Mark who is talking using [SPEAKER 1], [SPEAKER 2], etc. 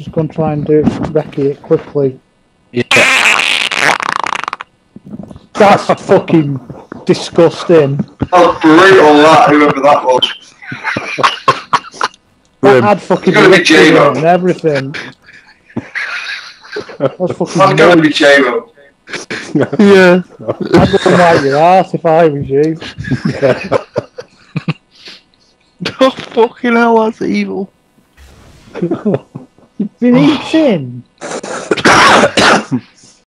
[SPEAKER 1] just go and try and do recce it quickly.
[SPEAKER 2] Yeah.
[SPEAKER 1] That's fucking disgusting.
[SPEAKER 3] That was brutal, that, whoever that was.
[SPEAKER 1] That had fucking
[SPEAKER 3] It's gonna be
[SPEAKER 1] liquid in
[SPEAKER 3] J-Lo.
[SPEAKER 1] it and everything. That was fucking
[SPEAKER 3] That's going to be
[SPEAKER 1] moist.
[SPEAKER 3] J-Lo.
[SPEAKER 2] Yeah.
[SPEAKER 1] I'd go and wipe your ass if I was you.
[SPEAKER 2] Oh, fucking hell, that's evil.
[SPEAKER 1] You've been eating.